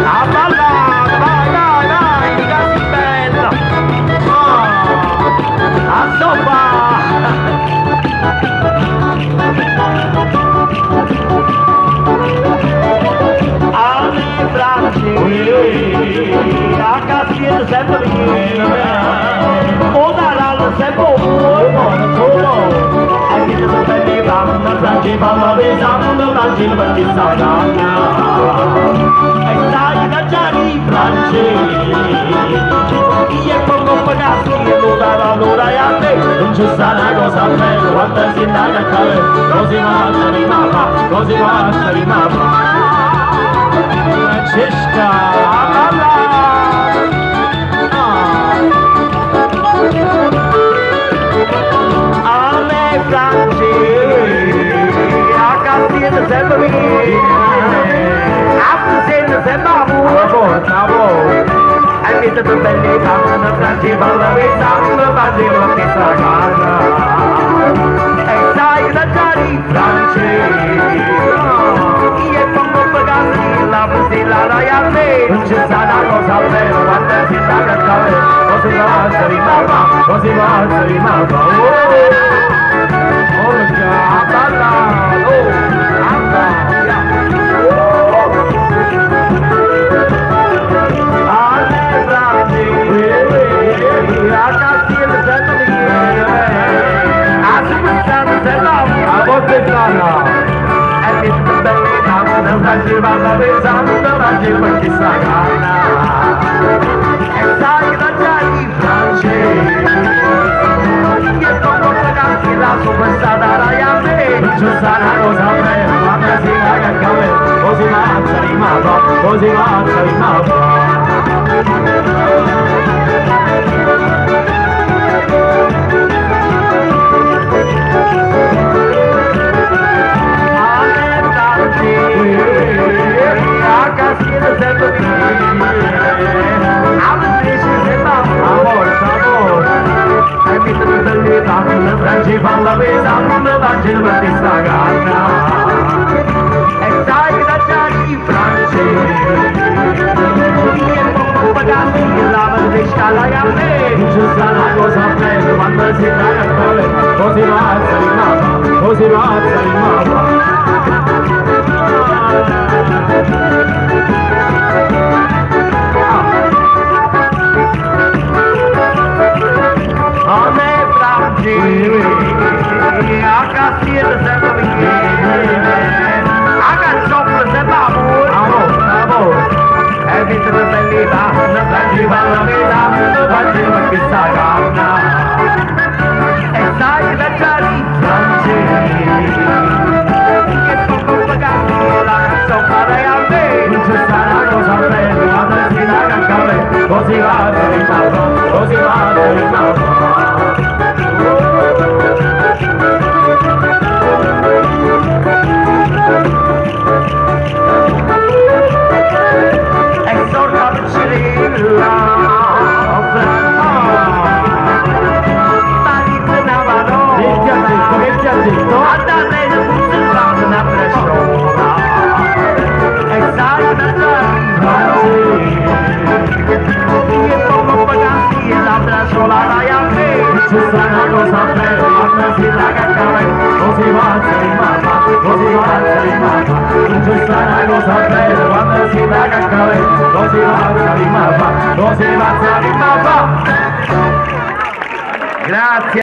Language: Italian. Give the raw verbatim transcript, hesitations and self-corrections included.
a ballare, vai, vai, vai, che si bella, oh, a sopra. Alle braccia, a cassiere sempre vicino, o daranno sempre buono, e che non te ne vanno, braccia vanno besando, braccia non ti saranno, e sai da già di braccia, io pongo pagato, io lo darò l'ora e a te, non ci sarà cosa bella, quando si indaga a cavare, così va a rimava, così va a rimava. Francesca, a me Francesca, a Castiglione sempre vicino, a Fusena sempre a buono, e mi sento belle canne, Francesca parla pensando, facendo che sta canna, e sai da già di Francesca, io pongo pagati la postilla da a me, non c'è stata cosa bella, quando si sta a cantare, così va a rimava, così va a rimava, oh, oh, balla, oh, anda, alle braccia, a Castiglione sempre vicino, a Superstano sempre a Bottesana, e mi sto belle canne, faceva la pesante, faceva chi sa canna, e sai da già di Francesca, che come pagati la superstata rai a me, non c'è stata cosa bella, quando si caga a cavare, così mazza rimava, così mazza rimava. A Castiglione sempre vicino, a Fusena sempre amore, amore, e mi sento belle canne, Francesca parla pesante, facendo per ti sta canna, e sai da già di Francesca, io pongo pagati la pesca la a me, non c'è stata una cosa bella, quando si dà a cavare, così mazza rimava, così mazza rimava. A me Francesca, a Castiglione sempre vicino, a Canzofla sempre amore, amore, amore, e mi sento belle canne, Francesca parla pesante, faceva che sta canna, e sai da già di Francesca, che poco pagati la canzone rai a me, non c'è stata una cosa bella, quando si dà a cavare, così va a rimava, così va a rimava. E sorta vicina, ma di tenavano, che ti ha detto, che ti ha detto? Andate da bussare una pressione, e sai da già che come pagati l'altra sola rai a me, non c'è stata una cosa bella, quando si dà a cavare, così va a rimava, così va a rimava, non c'è stata una cosa bella, quando si dà a cavare, così va a rimava, così va a rimava. Grazie.